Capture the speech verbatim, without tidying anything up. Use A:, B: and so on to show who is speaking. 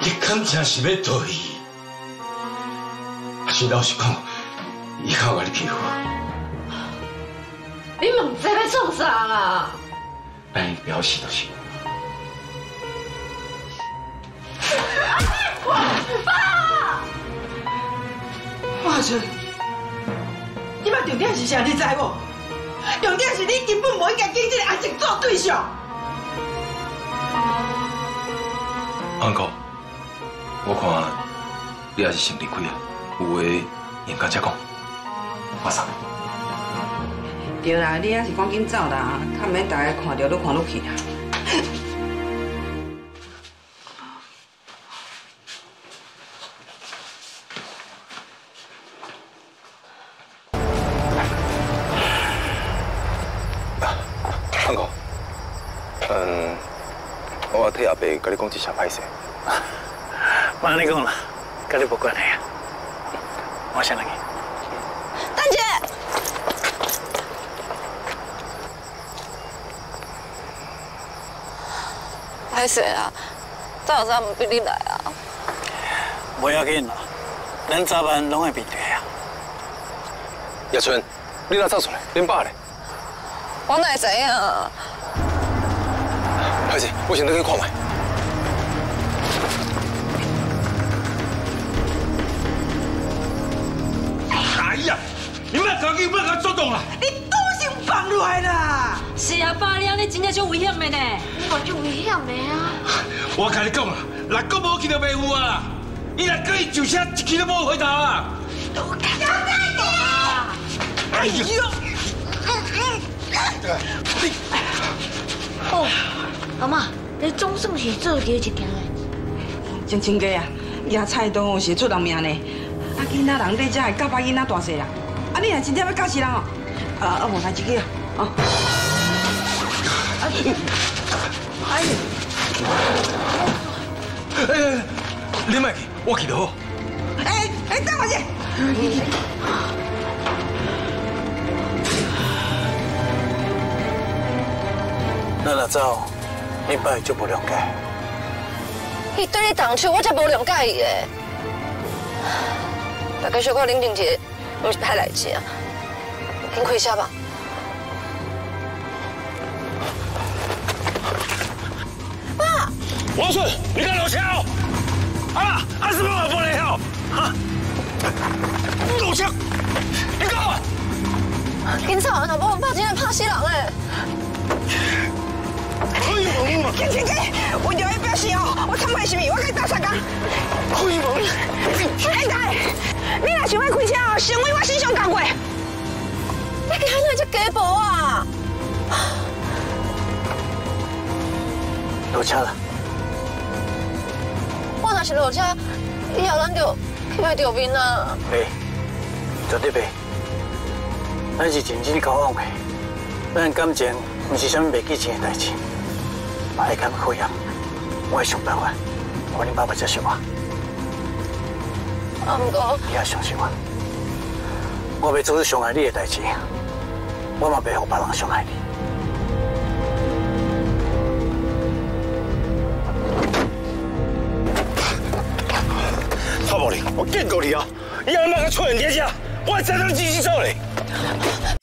A: 你肯定是要逃去？还是老实讲，伊靠我你欺负？ 咱伊表示就是。
B: 爸！华春，你嘛重点是啥？你知无？重点是你根本无应该跟这个阿静做对象。
A: 安哥，我看你还是先离开啊，有话应该再讲。马上。
C: 对啦，你还是赶紧走啦，较免大家看到愈看愈气啦。
A: 安哥，嗯，我替阿伯甲你讲一声歹势。
D: 莫安尼讲啦，甲你无关系啊。我先来去。
E: 丹姐。歹势啊，早有早唔逼你来啊。
D: 无要紧啦，咱早晚拢会面对啊。
A: 叶春，你哪走出来？恁爸咧？
E: 我哪会知影？
A: 歹势，我先去看卖。哎呀，你莫赶紧，莫甲我作动啦！
B: 你都先放落来啦！
F: 是啊，爸，你安尼真正足危险的呢。
E: 你嘛足危险的啊！
A: 我甲你讲啦，若搁无去就袂有啊！你若搁伊上车，一去都无回头啊！
B: 都干啥的？
A: 哎呀！
F: 哦，阿妈，你总算是做对一件诶。
C: 真亲家啊，野菜都是出人命呢。啊，囡仔人在遮会教把囡仔大细啦。啊，你若真正要教死人哦，啊啊，无代志去啊，哦。哎，
A: 哎，你莫去，我去就好。
B: 哎哎，等我先。
D: 咱若走，你爸就不谅解。
E: 伊对你动手，我才无谅解伊诶。大家小可冷静一下，毋是歹代志啊。紧开车吧。爸。
D: 王顺，你敢落车哦？啊，阿什么也不能跳，哈！落车，你讲啊！
E: 警察若无，爸真系拍死人诶！
B: 金青哥，为着伊表示哦，我参拜是咪？我该打三工。
D: 开门！
B: 哎大，你若想要开车哦，成为我身上工过。
E: 你今仔日这家暴啊！
D: 落车了。
E: 我若是落车，以后咱就去歹着面啊！
D: 袂，绝对袂。咱是认真交往的，咱感情毋是啥物袂记钱的代志。爱敢考验，我会想办法，让恁爸爸接受我。
E: 啊，不过
D: 你也相信我，我袂做伤害你的代志，我嘛袂让别人伤害你。蔡宝玲，我警告你啊！以后莫再出现在这，我会再让你继续走嘞。